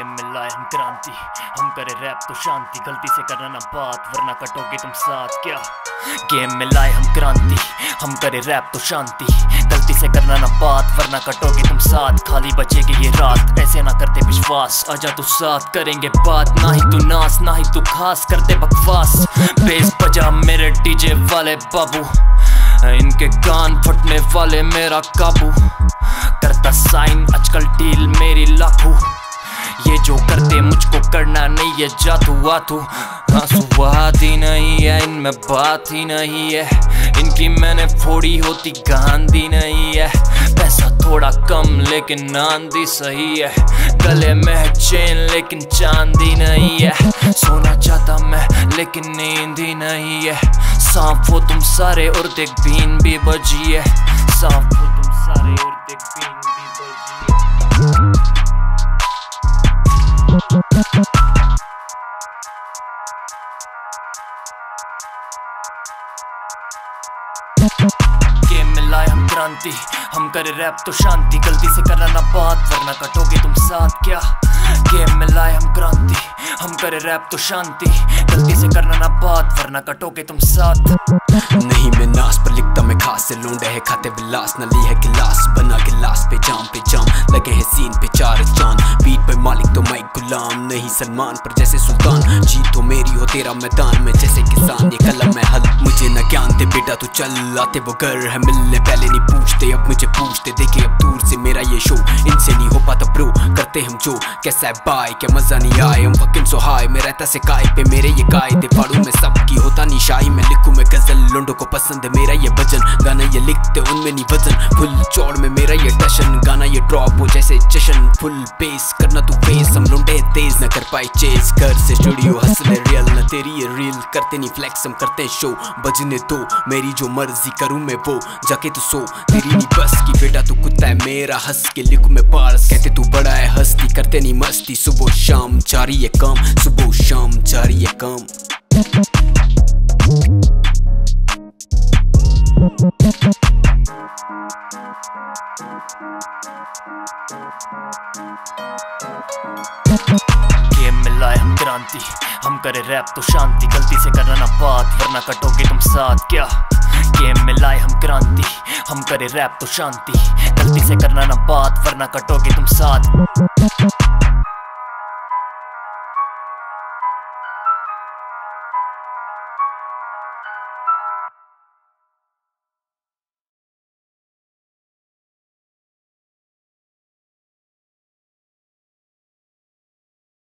Game में लाए हम क्रांति, हम करे रैप तो शांति, गलती से करना ना बात वरना कटोगे तुम साथ। क्या गेम में लाए हम क्रांति, हम करे रैप तो शांति, गलती से करना ना बात वरना कटोगे तुम साथ। खाली बचेगी ये रात, ऐसे ना करते विश्वास, आजा तू साथ करेंगे बात। ना ही तू नास ना ही तू खास, करते बकवास। बेस बजा मेरे डीजे वाले बाबू, इनके कान फटने वाले मेरा काबू। करता साइन आजकल डील मेरी लाखों, ये जो करते मुझको करना नहीं है जादू आतू। आंसू ही नहीं है इनमें बात ही नहीं है, इनकी मैंने फोड़ी होती गांधी नहीं है। पैसा थोड़ा कम लेकिन आंधी सही है, गले में है चेन लेकिन चांदी नहीं है। सोना चाहता मैं लेकिन नींद ही नहीं है। सांप हो तुम सारे और देख बीन भी बजी है, सांप हो तुम सारे और देख बीन भी बजी है। गेम में लाए हम क्रांति, हम करे रैप तो शांति, गलती से करना ना बात वरना कटोगे तुम साथ। क्या गेम में लाए हम क्रांति, हम करे रैप तो शांति, गलती से करना ना बात वरना कटोगे तुम साथ। नहीं मैं नास पर लिखता मैं खास से, लोंडे है खाते विलास, नली है गिलास बना गिलास पे जाम लगे है सीन पे चार चांद। बीट पे मालिक तो मैं गुलाम, नहीं सलमान पर जैसे सुल्तान। जीत तो मेरी हो तेरा मैदान में जैसे किसान, ये कलम है हल मुझे न ज्ञान दे बेटा तू चल। आते वो घर है मिलने पहले नहीं पूछते, अब मुझे पूछते। देखे अब दूर से मेरा ये शो, इनसे नहीं हो पाता ब्रो, करते हम जो। कैसा है बाय क्या मजा नहीं आए, हम फकिंग सो हाई। मैं रहता से काय पे मेरे ये कायदे, फाड़ू में सबकी होता नहीं शाही। मैं लिखूं मैं गजल, लोंडो को पसंद है मेरा ये भजन। गाना ये लिखते उनमें नहीं वजन, फुल चौड़ में मेरा ये टशन। गाना ये ड्रॉप हो जैसे जशन, फुल बेस करना तू फेस। हम लोंडे तेज न कर पाए चेस, घर से स्टूडियो हंसले रियल न तेरी ये रील। करते नहीं फ्लेक्स हम करते शो, बजने दो मेरी जो मर्जी करूं मैं वो। जाके तू सो तेरी नहीं बस की बेटा तू कुत्ता है मेरा, हंस के लिखूं मैं पार्स। कहते तू बड़ा है हस्ती, करते नहीं मस्ती। सुबह शाम जारी है काम, सुबह शाम जारी है काम। गेम में लाए हम क्रांति, हम करे रैप तो शांति, गलती से करना ना बात वरना कटोगे तुम साथ। क्या गेम में लाए हम क्रांति, हम करे रैप तो शांति, गलती से करना ना बात वरना कटोगे तुम साथ।